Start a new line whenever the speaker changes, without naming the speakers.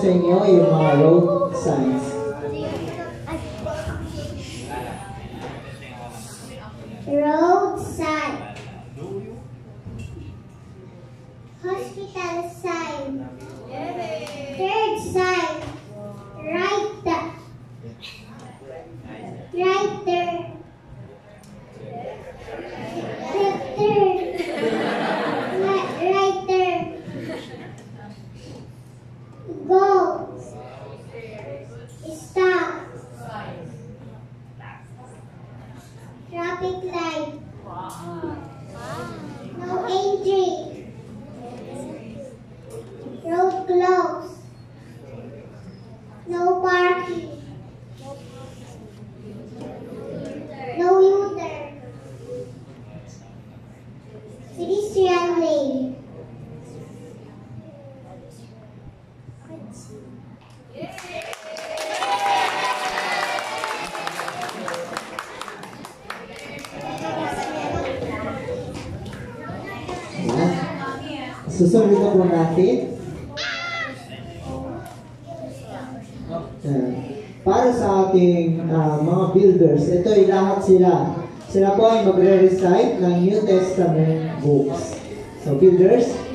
Sa inyo yung mga road signs.
Road sign. Hospital sign. Third sign. Right there. Go. Stop. Traffic light. No entry. Road closed. No parking. No U-turn. Pedestrian lane.
Susunod na po natin. Para sa ating mga builders, ito ay lahat sila. Sila po ay magre-recite ng New Testament books. So builders,